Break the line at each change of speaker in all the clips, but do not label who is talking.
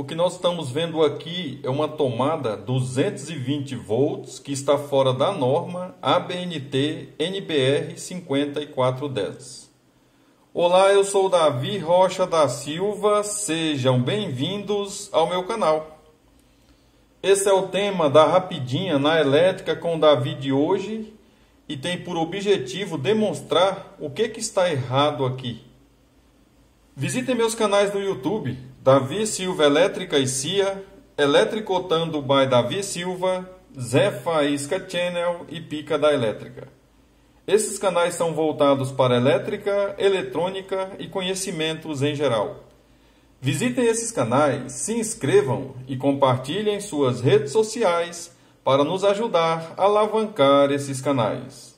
O que nós estamos vendo aqui é uma tomada 220 volts que está fora da norma ABNT NBR 5410. Olá, eu sou Davi Rocha da Silva, sejam bem-vindos ao meu canal. Esse é o tema da Rapidinha na Elétrica com Davi de hoje e tem por objetivo demonstrar o que está errado aqui. Visitem meus canais no YouTube, Davi Silva Elétrica e CIA, Eletricotando by Davi Silva, Zé Faísca Channel e Pica da Elétrica. Esses canais são voltados para elétrica, eletrônica e conhecimentos em geral. Visitem esses canais, se inscrevam e compartilhem em suas redes sociais para nos ajudar a alavancar esses canais.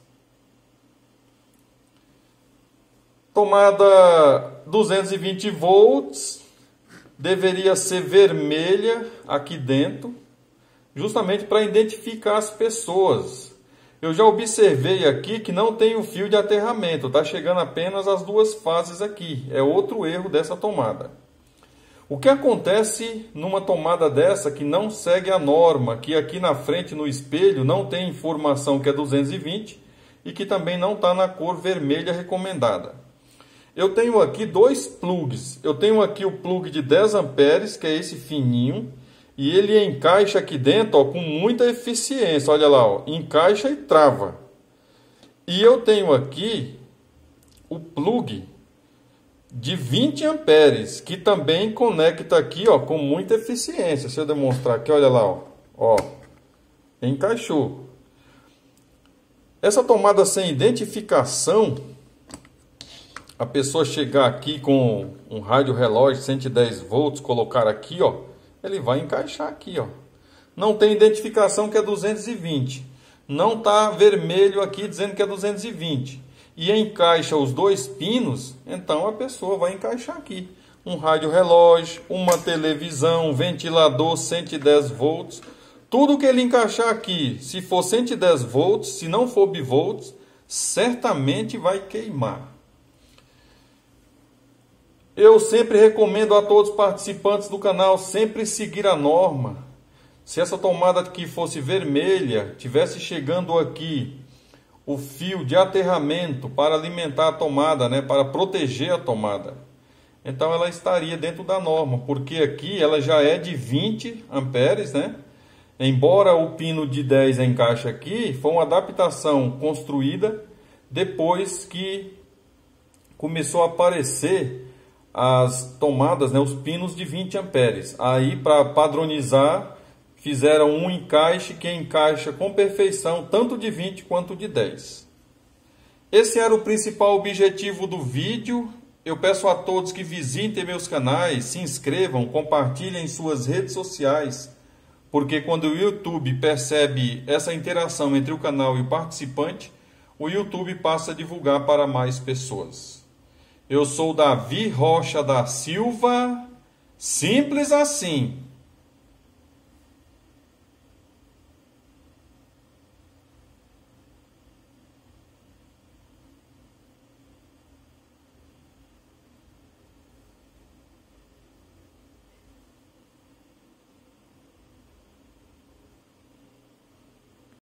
Tomada 220 volts, deveria ser vermelha aqui dentro, justamente para identificar as pessoas. Eu já observei aqui que não tem o fio de aterramento, está chegando apenas as duas fases aqui. É outro erro dessa tomada. O que acontece numa tomada dessa que não segue a norma, que aqui na frente no espelho não tem informação que é 220 e que também não está na cor vermelha recomendada? Eu tenho aqui dois plugs. Eu tenho aqui o plug de 10 amperes, que é esse fininho, e ele encaixa aqui dentro, ó, com muita eficiência. Olha lá, ó, encaixa e trava. E eu tenho aqui o plug de 20 amperes, que também conecta aqui, ó, com muita eficiência. Se eu demonstrar aqui, olha lá, ó, encaixou. Essa tomada sem identificação, a pessoa chegar aqui com um rádio relógio 110 volts, colocar aqui, ó, ele vai encaixar aqui, ó. Não tem identificação que é 220. Não tá vermelho aqui dizendo que é 220. E encaixa os dois pinos, então a pessoa vai encaixar aqui. Um rádio relógio, uma televisão, um ventilador 110 volts. Tudo que ele encaixar aqui, se for 110 volts, se não for bivolts, certamente vai queimar. Eu sempre recomendo a todos os participantes do canal sempre seguir a norma. Se essa tomada aqui fosse vermelha, tivesse chegando aqui o fio de aterramento para alimentar a tomada, né, para proteger a tomada, então ela estaria dentro da norma, porque aqui ela já é de 20 amperes, né? Embora o pino de 10 encaixe aqui, foi uma adaptação construída depois que começou a aparecer as tomadas, né, os pinos de 20 amperes. Aí, para padronizar, fizeram um encaixe que encaixa com perfeição tanto de 20 quanto de 10. Esse era o principal objetivo do vídeo. Eu peço a todos que visitem meus canais, se inscrevam, compartilhem em suas redes sociais, porque quando o YouTube percebe essa interação entre o canal e o participante, o YouTube passa a divulgar para mais pessoas. Eu sou Davi Rocha da Silva, simples assim.